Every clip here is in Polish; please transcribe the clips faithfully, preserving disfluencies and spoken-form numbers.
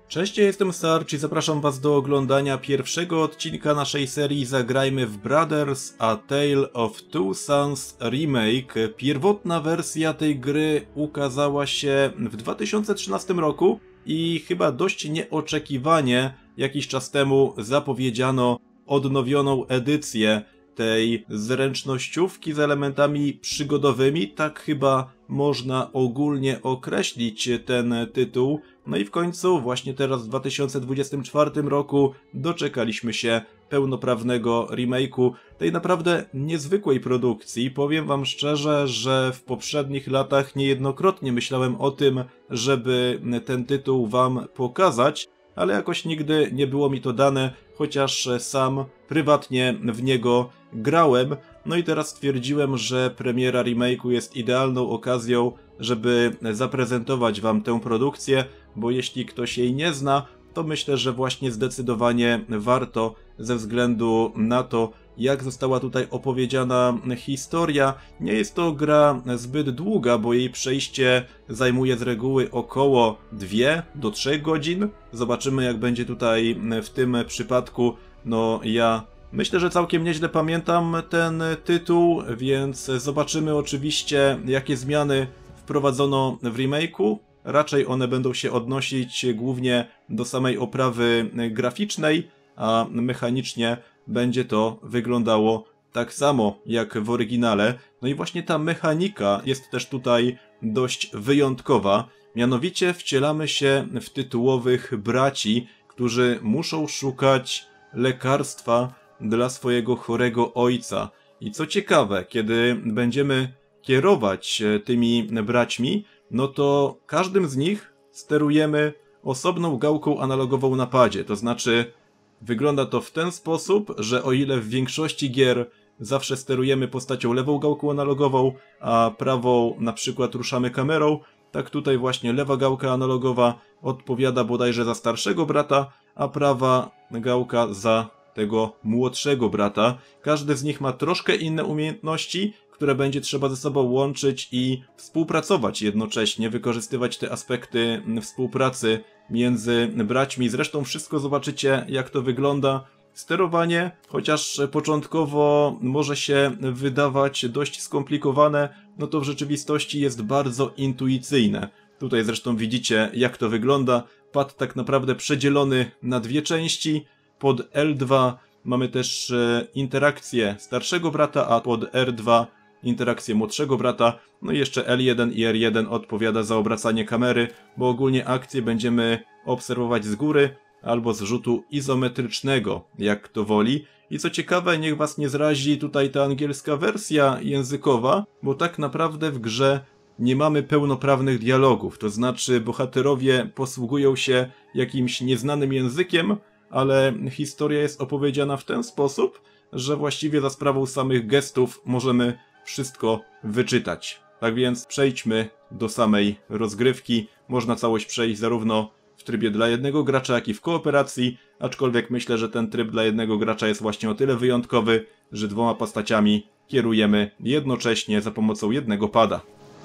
Cześć, ja jestem Sarch i zapraszam was do oglądania pierwszego odcinka naszej serii Zagrajmy w Brothers: A Tale of Two Sons Remake. Pierwotna wersja tej gry ukazała się w dwa tysiące trzynastym roku i chyba dość nieoczekiwanie jakiś czas temu zapowiedziano odnowioną edycję tej zręcznościówki z elementami przygodowymi, tak chyba można ogólnie określić ten tytuł. No i w końcu właśnie teraz w dwa tysiące dwudziestym czwartym roku doczekaliśmy się pełnoprawnego remake'u tej naprawdę niezwykłej produkcji. Powiem wam szczerze, że w poprzednich latach niejednokrotnie myślałem o tym, żeby ten tytuł wam pokazać, ale jakoś nigdy nie było mi to dane, chociaż sam prywatnie w niego grałem. No i teraz stwierdziłem, że premiera remake'u jest idealną okazją, żeby zaprezentować wam tę produkcję, bo jeśli ktoś jej nie zna, to myślę, że właśnie zdecydowanie warto ze względu na to, jak została tutaj opowiedziana historia. Nie jest to gra zbyt długa, bo jej przejście zajmuje z reguły około dwie do trzech godzin. Zobaczymy, jak będzie tutaj w tym przypadku. No ja myślę, że całkiem nieźle pamiętam ten tytuł, więc zobaczymy oczywiście, jakie zmiany wprowadzono w remake'u. Raczej one będą się odnosić głównie do samej oprawy graficznej, a mechanicznie będzie to wyglądało tak samo jak w oryginale. No i właśnie ta mechanika jest też tutaj dość wyjątkowa. Mianowicie wcielamy się w tytułowych braci, którzy muszą szukać lekarstwa dla swojego chorego ojca. I co ciekawe, kiedy będziemy kierować tymi braćmi, no to każdym z nich sterujemy osobną gałką analogową na padzie. To znaczy wygląda to w ten sposób, że o ile w większości gier zawsze sterujemy postacią lewą gałką analogową, a prawą na przykład ruszamy kamerą, tak tutaj właśnie lewa gałka analogowa odpowiada bodajże za starszego brata, a prawa gałka za tego młodszego brata. Każdy z nich ma troszkę inne umiejętności, które będzie trzeba ze sobą łączyć i współpracować jednocześnie, wykorzystywać te aspekty współpracy między braćmi. Zresztą wszystko zobaczycie, jak to wygląda. Sterowanie, chociaż początkowo może się wydawać dość skomplikowane, no to w rzeczywistości jest bardzo intuicyjne. Tutaj zresztą widzicie, jak to wygląda. Pad tak naprawdę przedzielony na dwie części. Pod L dwa mamy też interakcję starszego brata, a pod R dwa interakcję młodszego brata. No i jeszcze L jeden i R jeden odpowiada za obracanie kamery, bo ogólnie akcję będziemy obserwować z góry albo z rzutu izometrycznego, jak kto woli. I co ciekawe, niech was nie zrazi tutaj ta angielska wersja językowa, bo tak naprawdę w grze nie mamy pełnoprawnych dialogów, to znaczy bohaterowie posługują się jakimś nieznanym językiem, ale historia jest opowiedziana w ten sposób, że właściwie za sprawą samych gestów możemy wszystko wyczytać. Tak więc przejdźmy do samej rozgrywki. Można całość przejść zarówno w trybie dla jednego gracza, jak i w kooperacji, aczkolwiek myślę, że ten tryb dla jednego gracza jest właśnie o tyle wyjątkowy, że dwoma postaciami kierujemy jednocześnie za pomocą jednego pada.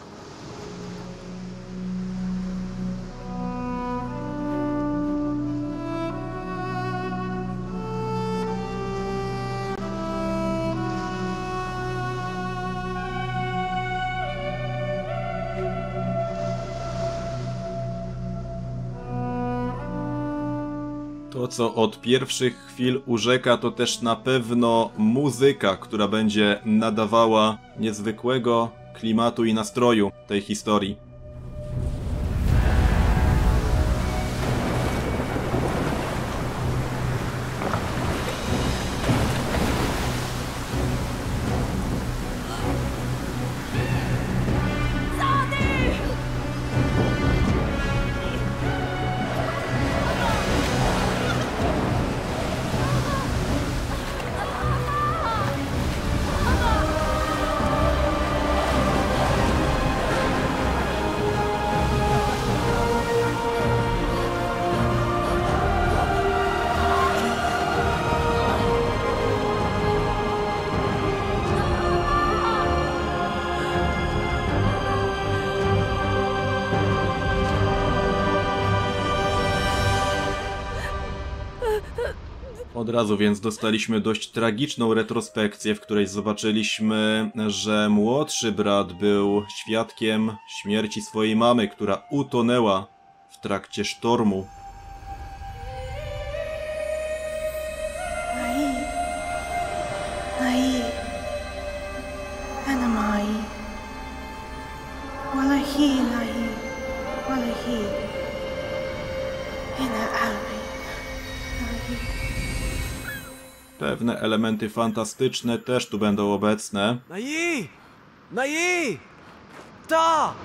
To, co od pierwszych chwil urzeka, to też na pewno muzyka, która będzie nadawała niezwykłego klimatu i nastroju tej historii. Od razu więc dostaliśmy dość tragiczną retrospekcję, w której zobaczyliśmy, że młodszy brat był świadkiem śmierci swojej mamy, która utonęła w trakcie sztormu. Pewne elementy fantastyczne też tu będą obecne. Nayi! Nayi! Ata!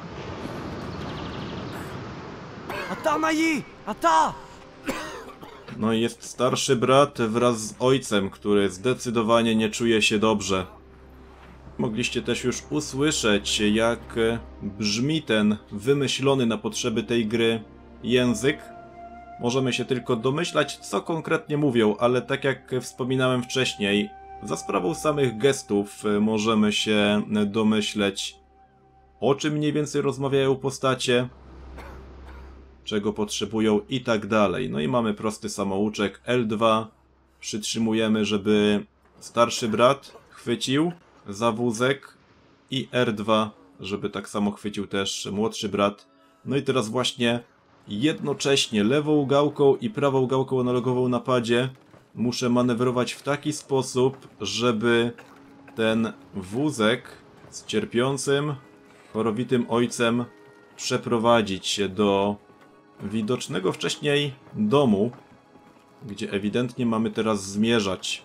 Ata Nayi! Ata! No i jest starszy brat wraz z ojcem, który zdecydowanie nie czuje się dobrze. Mogliście też już usłyszeć, jak brzmi ten wymyślony na potrzeby tej gry język. Możemy się tylko domyślać, co konkretnie mówią, ale tak jak wspominałem wcześniej, za sprawą samych gestów możemy się domyśleć, o czym mniej więcej rozmawiają postacie, czego potrzebują i tak dalej. No i mamy prosty samouczek L dwa. Przytrzymujemy, żeby starszy brat chwycił za wózek i R dwa, żeby tak samo chwycił też młodszy brat. No i teraz właśnie jednocześnie lewą gałką i prawą gałką analogową na padzie muszę manewrować w taki sposób, żeby ten wózek z cierpiącym, chorowitym ojcem przeprowadzić się do widocznego wcześniej domu, gdzie ewidentnie mamy teraz zmierzać.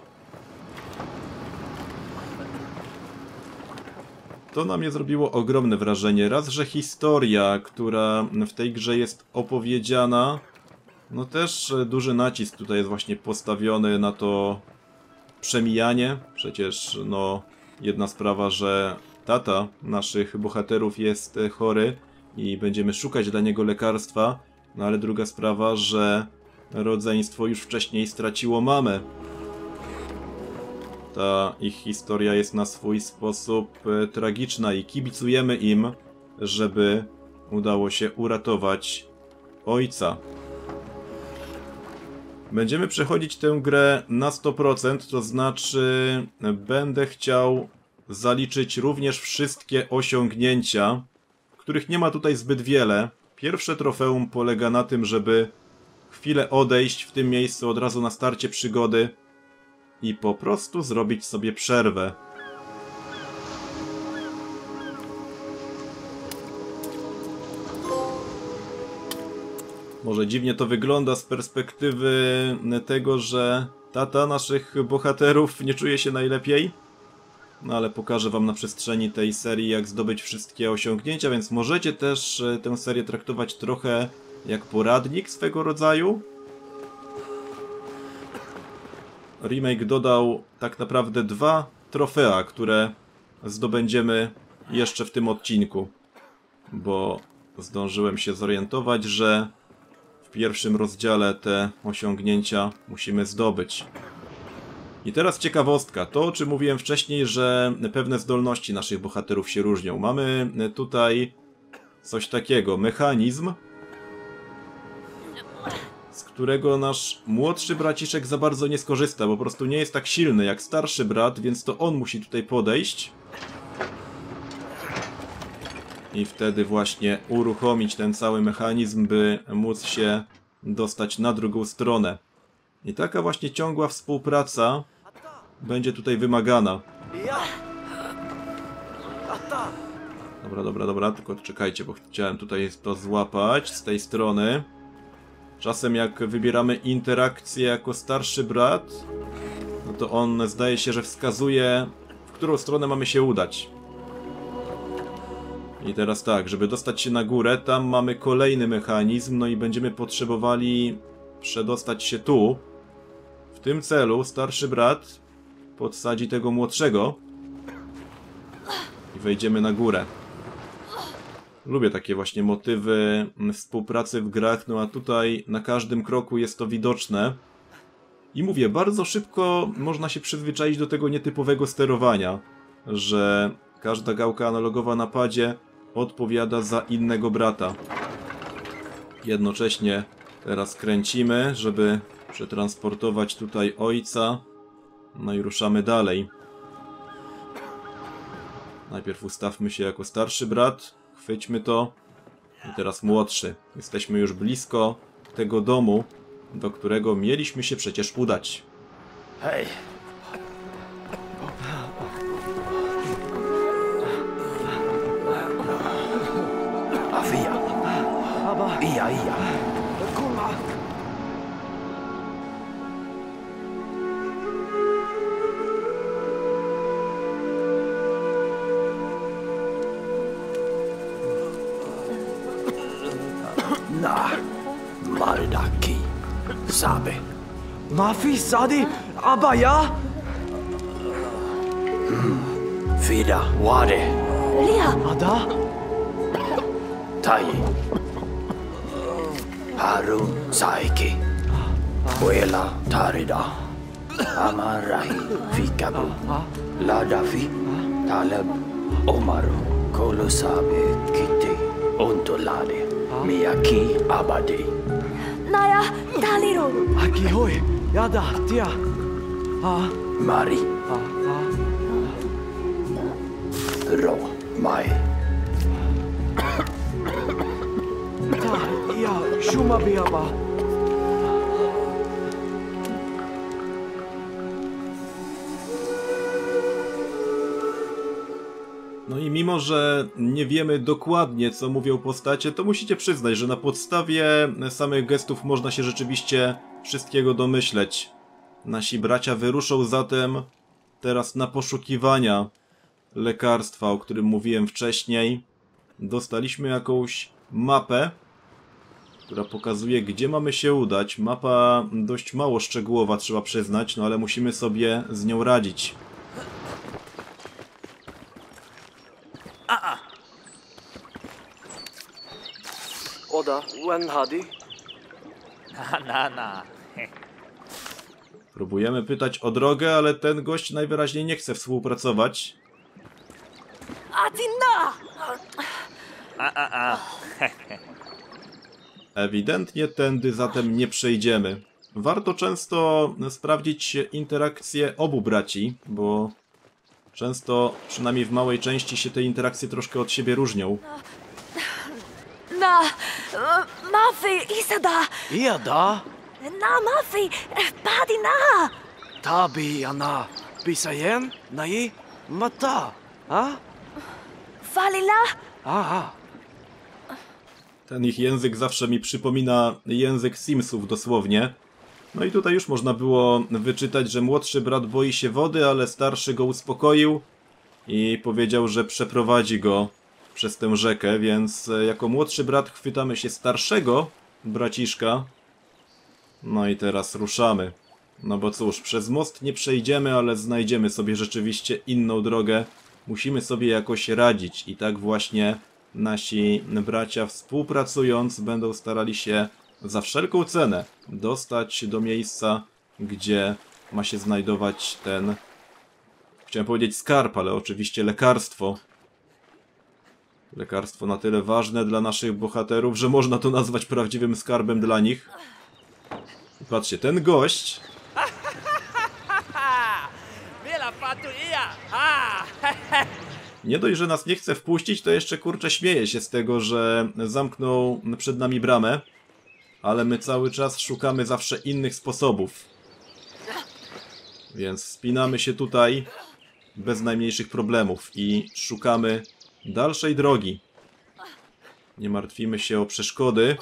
To na mnie zrobiło ogromne wrażenie. Raz, że historia, która w tej grze jest opowiedziana, no też duży nacisk tutaj jest właśnie postawiony na to przemijanie. Przecież no jedna sprawa, że tata naszych bohaterów jest chory i będziemy szukać dla niego lekarstwa, no ale druga sprawa, że rodzeństwo już wcześniej straciło mamę. Ta ich historia jest na swój sposób e, tragiczna i kibicujemy im, żeby udało się uratować ojca. Będziemy przechodzić tę grę na sto procent, to znaczy będę chciał zaliczyć również wszystkie osiągnięcia, których nie ma tutaj zbyt wiele. Pierwsze trofeum polega na tym, żeby chwilę odejść w tym miejscu od razu na starcie przygody i po prostu zrobić sobie przerwę. Może dziwnie to wygląda z perspektywy tego, że tata naszych bohaterów nie czuje się najlepiej. No ale pokażę wam na przestrzeni tej serii, jak zdobyć wszystkie osiągnięcia, więc możecie też tę serię traktować trochę jak poradnik swego rodzaju. Remake dodał tak naprawdę dwa trofea, które zdobędziemy jeszcze w tym odcinku. Bo zdążyłem się zorientować, że w pierwszym rozdziale te osiągnięcia musimy zdobyć. I teraz ciekawostka. To, o czym mówiłem wcześniej, że pewne zdolności naszych bohaterów się różnią. Mamy tutaj coś takiego. Mechanizm, z którego nasz młodszy braciszek za bardzo nie skorzysta. Po prostu nie jest tak silny jak starszy brat, więc to on musi tutaj podejść. I wtedy właśnie uruchomić ten cały mechanizm, by móc się dostać na drugą stronę. I taka właśnie ciągła współpraca będzie tutaj wymagana. Dobra, dobra, dobra, tylko czekajcie, bo chciałem tutaj to złapać z tej strony. Czasem jak wybieramy interakcję jako starszy brat, no to on zdaje się, że wskazuje, w którą stronę mamy się udać. I teraz tak, żeby dostać się na górę, tam mamy kolejny mechanizm, no i będziemy potrzebowali przedostać się tu. W tym celu starszy brat podsadzi tego młodszego i wejdziemy na górę. Lubię takie właśnie motywy współpracy w grach, no a tutaj na każdym kroku jest to widoczne. I mówię, bardzo szybko można się przyzwyczaić do tego nietypowego sterowania, że każda gałka analogowa na padzie odpowiada za innego brata. Jednocześnie teraz kręcimy, żeby przetransportować tutaj ojca. No i ruszamy dalej. Najpierw ustawmy się jako starszy brat. Chwyćmy to. I teraz młodszy. Jesteśmy już blisko tego domu, do którego mieliśmy się przecież udać. Hej. Afia. Aba. Iya, iya. Kurwa. Na. Mardaki. Sabe. Mafi sadi abaya. Fida wade. Lia. Ada. Tai. Harun saiki. Wela tarida. Amarahi fikabu. Ladafi. Taleb. Omaru. Kolosabe kiti. Ontolade. Miyaki abadi. Naya Taliro. Aki hoy. Yada tia. Ah. Mari. Ah. Ah. Ro. Mai. Ta. Ya. Shuma biaba. No i mimo, że nie wiemy dokładnie, co mówią postacie, to musicie przyznać, że na podstawie samych gestów można się rzeczywiście wszystkiego domyśleć. Nasi bracia wyruszą zatem teraz na poszukiwania lekarstwa, o którym mówiłem wcześniej. Dostaliśmy jakąś mapę, która pokazuje, gdzie mamy się udać. Mapa dość mało szczegółowa, trzeba przyznać, no ale musimy sobie z nią radzić. Oda. Wen hadi. Na, na, na. Próbujemy pytać o drogę, ale ten gość najwyraźniej nie chce współpracować. Atina. A, a, a. Ewidentnie tędy zatem nie przejdziemy. Warto często sprawdzić interakcje obu braci, bo często, przynajmniej w małej części, się te interakcje troszkę od siebie różnią. Na. uh, Mafi Isada. Yada. Na Mafi. Padina. Tabi ana. Bisayen. Nai. Mata. Ah. Falila. Ah. Ten ich język zawsze mi przypomina język Simsów dosłownie. No i tutaj już można było wyczytać, że młodszy brat boi się wody, ale starszy go uspokoił i powiedział, że przeprowadzi go przez tę rzekę, więc jako młodszy brat chwytamy się starszego braciszka. No i teraz ruszamy. No bo cóż, przez most nie przejdziemy, ale znajdziemy sobie rzeczywiście inną drogę. Musimy sobie jakoś radzić i tak właśnie nasi bracia, współpracując, będą starali się za wszelką cenę dostać do miejsca, gdzie ma się znajdować ten, chciałem powiedzieć skarb, ale oczywiście lekarstwo. Lekarstwo na tyle ważne dla naszych bohaterów, że można to nazwać prawdziwym skarbem dla nich. I patrzcie, ten gość... Nie dość, że nas nie chce wpuścić, to jeszcze kurczę śmieje się z tego, że zamknął przed nami bramę. Ale my cały czas szukamy zawsze innych sposobów. Więc wspinamy się tutaj bez najmniejszych problemów i szukamy dalszej drogi. Nie martwimy się o przeszkody.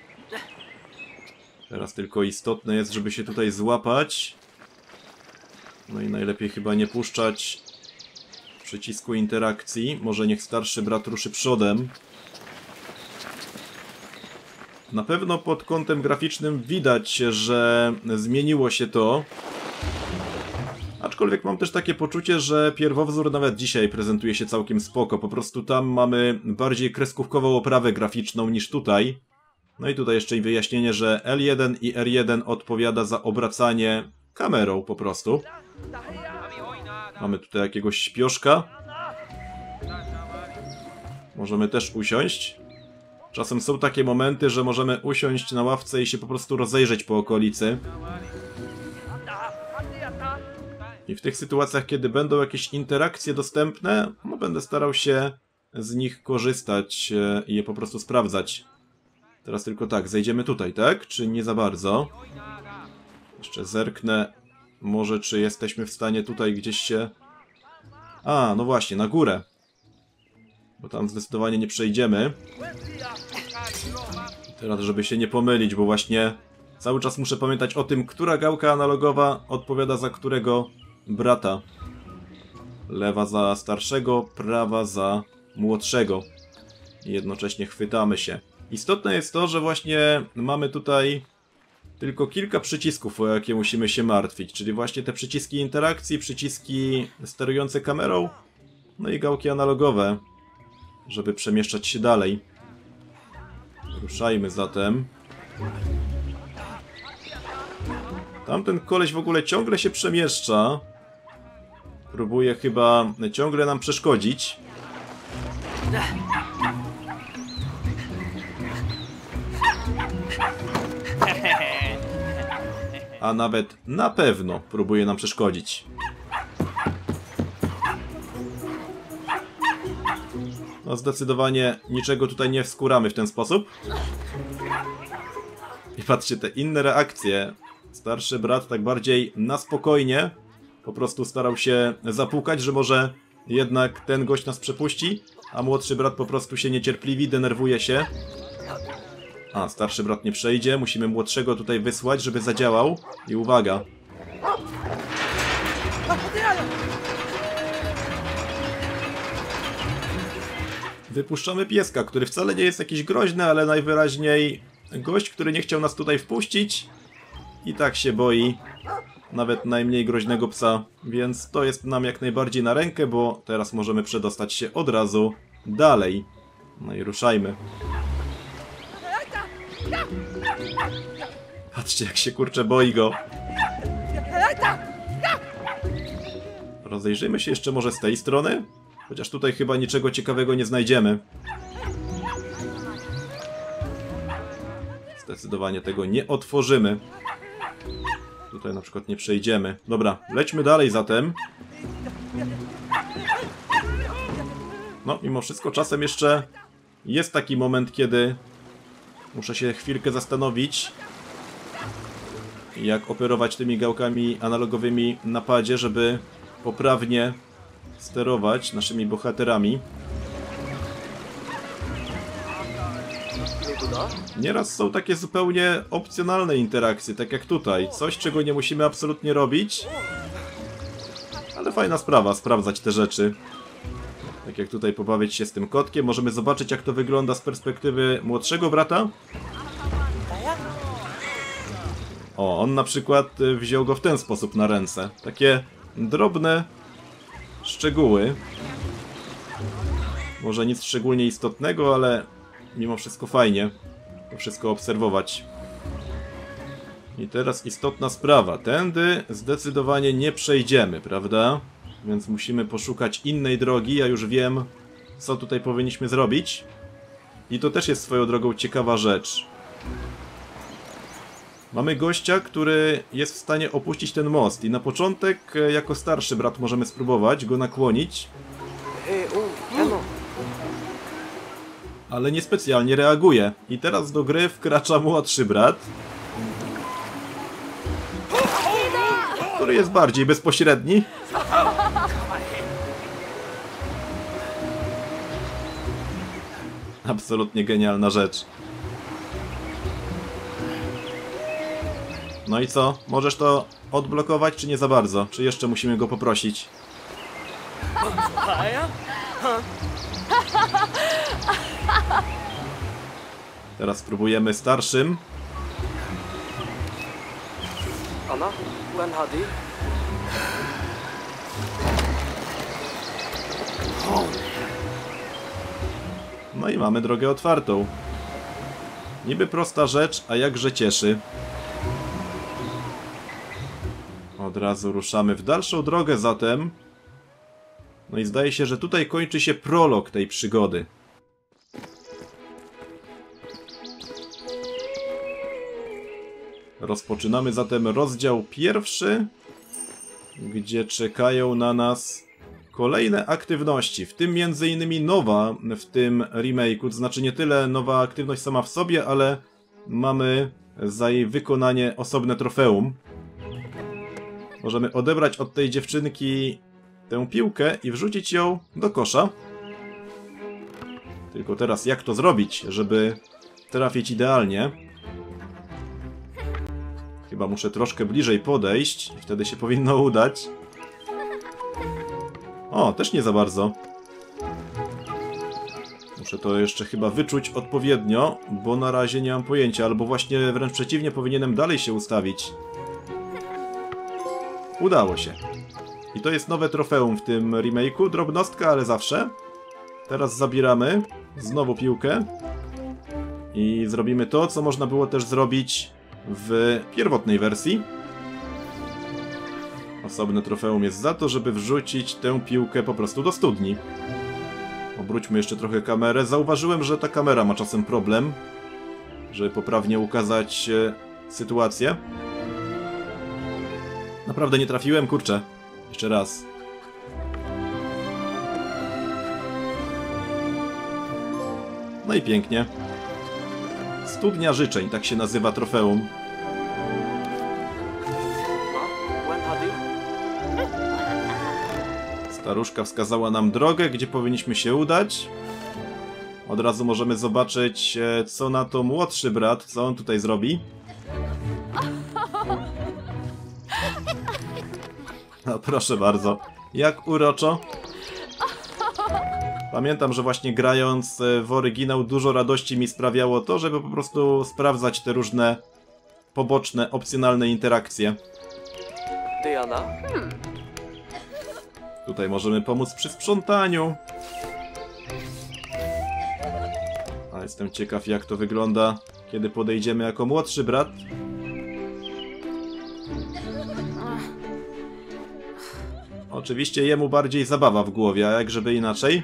Teraz tylko istotne jest, żeby się tutaj złapać. No i najlepiej chyba nie puszczać przycisku interakcji. Może niech starszy brat ruszy przodem. Na pewno pod kątem graficznym widać, że zmieniło się to. Aczkolwiek mam też takie poczucie, że pierwowzór nawet dzisiaj prezentuje się całkiem spoko. Po prostu tam mamy bardziej kreskówkową oprawę graficzną niż tutaj. No i tutaj jeszcze wyjaśnienie, że L jeden i R jeden odpowiada za obracanie kamerą po prostu. Mamy tutaj jakiegoś śpioszka. Możemy też usiąść. Czasem są takie momenty, że możemy usiąść na ławce i się po prostu rozejrzeć po okolicy. I w tych sytuacjach, kiedy będą jakieś interakcje dostępne, no będę starał się z nich korzystać i je po prostu sprawdzać. Teraz tylko tak, zejdziemy tutaj, tak? Czy nie za bardzo? Jeszcze zerknę, może czy jesteśmy w stanie tutaj gdzieś się... A, no właśnie, na górę. Bo tam zdecydowanie nie przejdziemy. Teraz, żeby się nie pomylić, bo właśnie cały czas muszę pamiętać o tym, która gałka analogowa odpowiada za którego brata. Lewa za starszego, prawa za młodszego. I jednocześnie chwytamy się. Istotne jest to, że właśnie mamy tutaj tylko kilka przycisków, o jakie musimy się martwić. Czyli właśnie te przyciski interakcji, przyciski sterujące kamerą, no i gałki analogowe, żeby przemieszczać się dalej. Ruszajmy zatem. Tamten koleś w ogóle ciągle się przemieszcza. Próbuje chyba ciągle nam przeszkodzić. A nawet na pewno próbuje nam przeszkodzić. No zdecydowanie niczego tutaj nie wskóramy w ten sposób. I patrzcie, te inne reakcje. Starszy brat tak bardziej na spokojnie po prostu starał się zapukać, że może jednak ten gość nas przepuści, a młodszy brat po prostu się niecierpliwi, denerwuje się. A, starszy brat nie przejdzie, musimy młodszego tutaj wysłać, żeby zadziałał. I uwaga. Wypuszczamy pieska, który wcale nie jest jakiś groźny, ale najwyraźniej gość, który nie chciał nas tutaj wpuścić i tak się boi nawet najmniej groźnego psa, więc to jest nam jak najbardziej na rękę, bo teraz możemy przedostać się od razu dalej. No i ruszajmy. Patrzcie, jak się kurczę boi go. Rozejrzyjmy się jeszcze może z tej strony, chociaż tutaj chyba niczego ciekawego nie znajdziemy. Zdecydowanie tego nie otworzymy. Tutaj na przykład nie przejdziemy. Dobra, lećmy dalej zatem. No, mimo wszystko czasem jeszcze jest taki moment, kiedy muszę się chwilkę zastanowić, jak operować tymi gałkami analogowymi na padzie, żeby poprawnie sterować naszymi bohaterami. Nieraz są takie zupełnie opcjonalne interakcje, tak jak tutaj. Coś, czego nie musimy absolutnie robić. Ale fajna sprawa, sprawdzać te rzeczy. Tak jak tutaj pobawić się z tym kotkiem. Możemy zobaczyć, jak to wygląda z perspektywy młodszego brata. O, on na przykład wziął go w ten sposób na ręce. Takie drobne szczegóły. Może nic szczególnie istotnego, ale mimo wszystko fajnie to wszystko obserwować. I teraz istotna sprawa. Tędy zdecydowanie nie przejdziemy, prawda? Więc musimy poszukać innej drogi. Ja już wiem, co tutaj powinniśmy zrobić. I to też jest swoją drogą ciekawa rzecz. Mamy gościa, który jest w stanie opuścić ten most. I na początek, jako starszy brat, możemy spróbować go nakłonić. Ale niespecjalnie reaguje. I teraz do gry wkracza młodszy brat, który jest bardziej bezpośredni. Absolutnie genialna rzecz. No i co? Możesz to odblokować, czy nie za bardzo? Czy jeszcze musimy go poprosić? Teraz spróbujemy starszym. No i mamy drogę otwartą. Niby prosta rzecz, a jakże cieszy. Od razu ruszamy w dalszą drogę zatem. No i zdaje się, że tutaj kończy się prolog tej przygody. Rozpoczynamy zatem rozdział pierwszy, gdzie czekają na nas kolejne aktywności, w tym między innymi nowa w tym remake'u, to znaczy nie tyle nowa aktywność sama w sobie, ale mamy za jej wykonanie osobne trofeum. Możemy odebrać od tej dziewczynki tę piłkę i wrzucić ją do kosza. Tylko teraz jak to zrobić, żeby trafić idealnie? Chyba muszę troszkę bliżej podejść i wtedy się powinno udać. O, też nie za bardzo. Muszę to jeszcze chyba wyczuć odpowiednio, bo na razie nie mam pojęcia, albo właśnie wręcz przeciwnie, powinienem dalej się ustawić. Udało się. I to jest nowe trofeum w tym remake'u, drobnostka, ale zawsze. Teraz zabieramy znowu piłkę i zrobimy to, co można było też zrobić w pierwotnej wersji. Osobne trofeum jest za to, żeby wrzucić tę piłkę po prostu do studni. Obróćmy jeszcze trochę kamerę. Zauważyłem, że ta kamera ma czasem problem, żeby poprawnie ukazać e, sytuację. Naprawdę nie trafiłem, kurczę. Jeszcze raz. No i pięknie. Studnia życzeń, tak się nazywa trofeum. Staruszka wskazała nam drogę, gdzie powinniśmy się udać. Od razu możemy zobaczyć, co na to młodszy brat, co on tutaj zrobi. No proszę bardzo, jak uroczo. Pamiętam, że właśnie grając w oryginał dużo radości mi sprawiało to, żeby po prostu sprawdzać te różne poboczne, opcjonalne interakcje. Diana? Tutaj możemy pomóc przy sprzątaniu. A jestem ciekaw, jak to wygląda, kiedy podejdziemy jako młodszy brat. Oczywiście jemu bardziej zabawa w głowie, a jak żeby inaczej.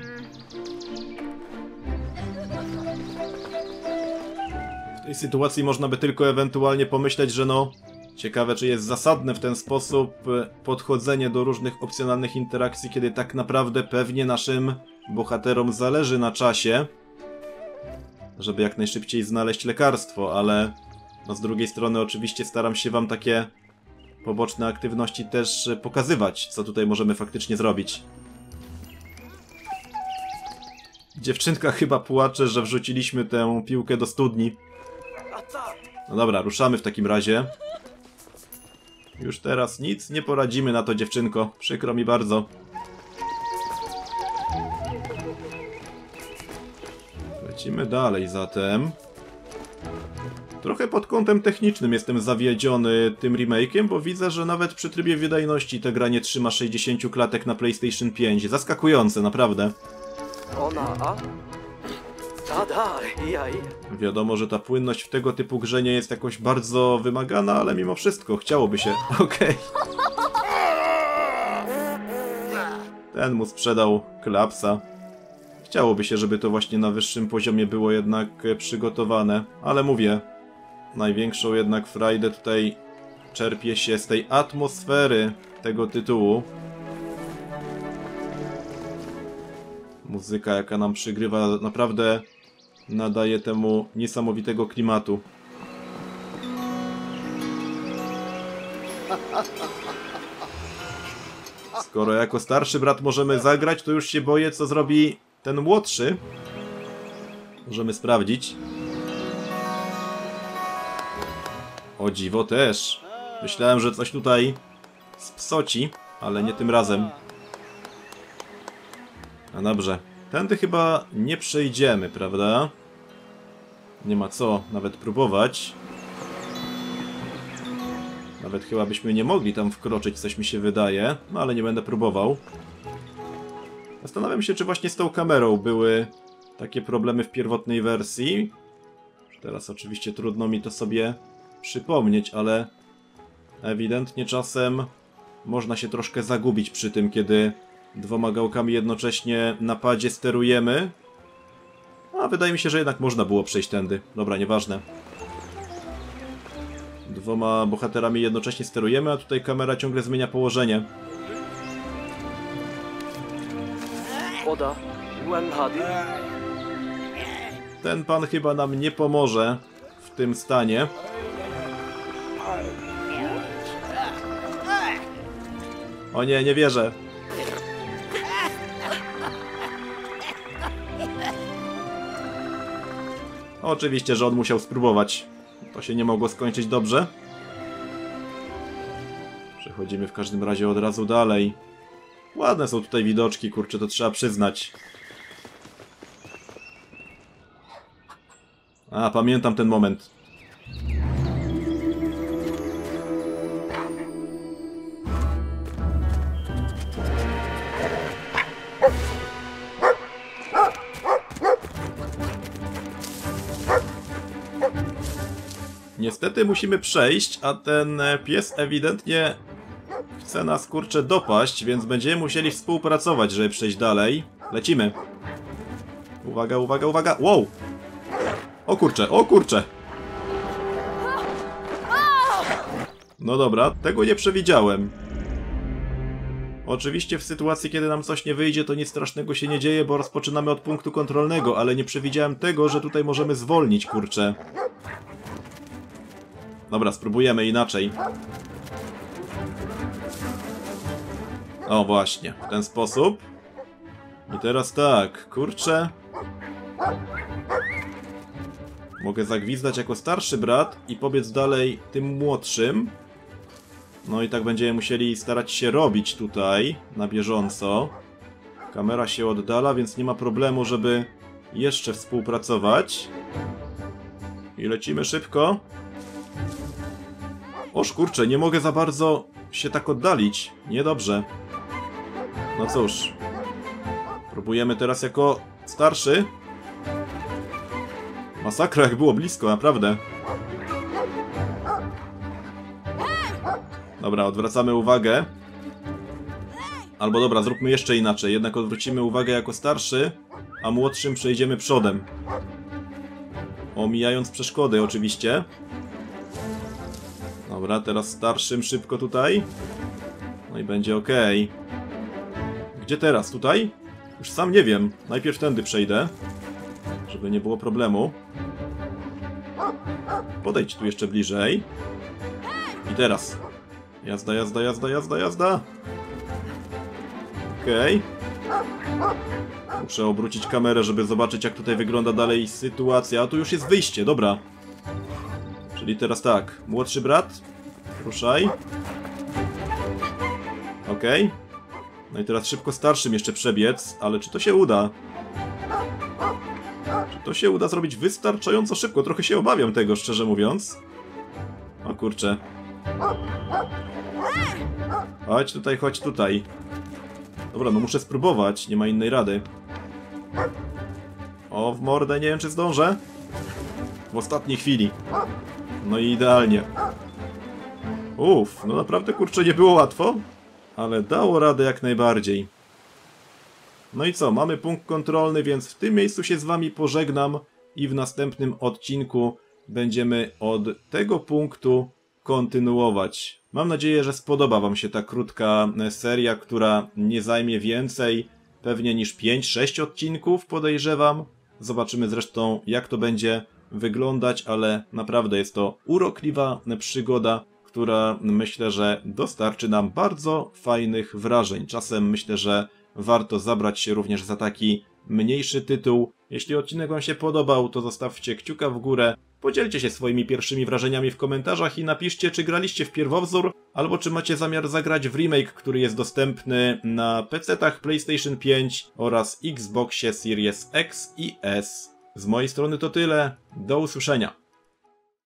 W tej sytuacji można by tylko ewentualnie pomyśleć, że no... Ciekawe, czy jest zasadne w ten sposób podchodzenie do różnych opcjonalnych interakcji, kiedy tak naprawdę pewnie naszym bohaterom zależy na czasie, żeby jak najszybciej znaleźć lekarstwo, ale no z drugiej strony oczywiście staram się wam takie poboczne aktywności też pokazywać, co tutaj możemy faktycznie zrobić. Dziewczynka chyba płacze, że wrzuciliśmy tę piłkę do studni. No dobra, ruszamy w takim razie. Już teraz nic nie poradzimy na to, dziewczynko. Przykro mi bardzo. Lecimy dalej zatem. Trochę pod kątem technicznym jestem zawiedziony tym remake'iem, bo widzę, że nawet przy trybie wydajności ta gra nie trzyma sześćdziesięciu klatek na PlayStation pięć. Zaskakujące, naprawdę. Ona, a? Da, jaj. Wiadomo, że ta płynność w tego typu grze nie jest jakoś bardzo wymagana, ale mimo wszystko chciałoby się... Okej. Ten mu sprzedał klapsa. Chciałoby się, żeby to właśnie na wyższym poziomie było jednak przygotowane, ale mówię, największą jednak frajdę tutaj czerpie się z tej atmosfery tego tytułu. Muzyka, jaka nam przygrywa, naprawdę nadaje temu niesamowitego klimatu. Skoro jako starszy brat możemy zagrać, to już się boję, co zrobi ten młodszy. Możemy sprawdzić. O dziwo też. Myślałem, że coś tutaj spsoci, ale nie tym razem. No dobrze. Tędy chyba nie przejdziemy, prawda? Nie ma co nawet próbować. Nawet chyba byśmy nie mogli tam wkroczyć, coś mi się wydaje. No ale nie będę próbował. Zastanawiam się, czy właśnie z tą kamerą były takie problemy w pierwotnej wersji. Teraz oczywiście trudno mi to sobie przypomnieć, ale ewidentnie czasem można się troszkę zagubić przy tym, kiedy dwoma gałkami jednocześnie na padzie sterujemy. A wydaje mi się, że jednak można było przejść tędy. Dobra, nieważne. Dwoma bohaterami jednocześnie sterujemy, a tutaj kamera ciągle zmienia położenie. Oda, Wen Hadi. Ten pan chyba nam nie pomoże w tym stanie. O nie, nie wierzę. Oczywiście, że on musiał spróbować. To się nie mogło skończyć dobrze. Przechodzimy w każdym razie od razu dalej. Ładne są tutaj widoczki, kurczę, to trzeba przyznać. A, pamiętam ten moment. Niestety musimy przejść, a ten pies ewidentnie chce nas, kurczę, dopaść, więc będziemy musieli współpracować, żeby przejść dalej. Lecimy. Uwaga, uwaga, uwaga. Wow! O kurczę, o kurczę! No dobra, tego nie przewidziałem. Oczywiście w sytuacji, kiedy nam coś nie wyjdzie, to nic strasznego się nie dzieje, bo rozpoczynamy od punktu kontrolnego, ale nie przewidziałem tego, że tutaj możemy zwolnić, kurczę. Dobra, spróbujemy inaczej. O, właśnie, w ten sposób. I teraz tak, kurczę. Mogę zagwizdać jako starszy brat i pobiec dalej tym młodszym. No i tak będziemy musieli starać się robić tutaj, na bieżąco. Kamera się oddala, więc nie ma problemu, żeby jeszcze współpracować. I lecimy szybko. Oż kurczę, nie mogę za bardzo się tak oddalić. Niedobrze. No cóż. Próbujemy teraz jako starszy. Masakra, jak było blisko, naprawdę. Dobra, odwracamy uwagę. Albo dobra, zróbmy jeszcze inaczej. Jednak odwrócimy uwagę jako starszy, a młodszym przejdziemy przodem. Omijając przeszkody oczywiście. Dobra, teraz starszym szybko tutaj. No i będzie ok. Gdzie teraz? Tutaj? Już sam nie wiem. Najpierw tędy przejdę, żeby nie było problemu. Podejdź tu jeszcze bliżej. I teraz. Jazda, jazda, jazda, jazda, jazda. Okej. Okay. Muszę obrócić kamerę, żeby zobaczyć, jak tutaj wygląda dalej sytuacja. A tu już jest wyjście, dobra. Czyli teraz tak. Młodszy brat. Ruszaj. Okej. Okay. No i teraz szybko starszym jeszcze przebiec. Ale czy to się uda? Czy to się uda zrobić wystarczająco szybko? Trochę się obawiam tego, szczerze mówiąc. O kurczę. Chodź tutaj, chodź tutaj. Dobra, no muszę spróbować, nie ma innej rady. O, w mordę, nie wiem czy zdążę. W ostatniej chwili. No i idealnie. Uff, no naprawdę kurczę nie było łatwo, ale dało radę jak najbardziej. No i co, mamy punkt kontrolny, więc w tym miejscu się z wami pożegnam i w następnym odcinku będziemy od tego punktu kontynuować. Mam nadzieję, że spodoba wam się ta krótka seria, która nie zajmie więcej pewnie niż pięć sześć odcinków, podejrzewam. Zobaczymy zresztą, jak to będzie wyglądać, ale naprawdę jest to urokliwa przygoda, która myślę, że dostarczy nam bardzo fajnych wrażeń. Czasem myślę, że warto zabrać się również za taki mniejszy tytuł. Jeśli odcinek wam się podobał, to zostawcie kciuka w górę. Podzielcie się swoimi pierwszymi wrażeniami w komentarzach i napiszcie, czy graliście w pierwowzór, albo czy macie zamiar zagrać w remake, który jest dostępny na pecetach PlayStation pięć oraz Xboxie Series X i S. Z mojej strony to tyle. Do usłyszenia.